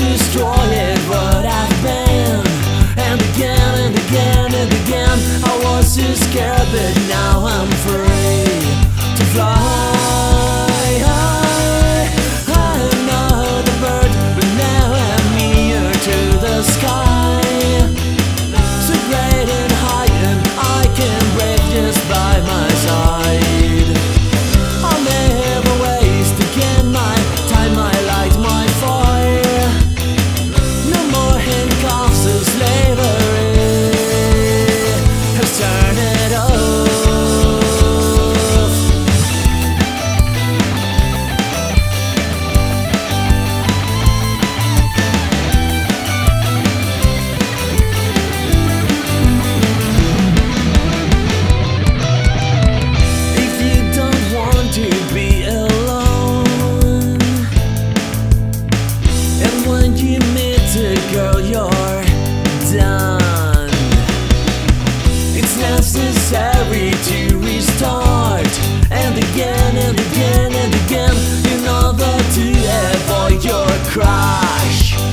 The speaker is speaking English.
destroyed what I've been. And again and again and again, I was too scared, but now I'm free to fly. I'm not a bird, but now I'm near to the sky. So great and high, and I can breathe just by my side. I'll never waste again my time, my light, my fire. No more handcuffs, so slavery has turned it off. If you don't want to be alone, and when you meet a girl you're done, it's necessary to restart. And again and again and again, in order to avoid your crash.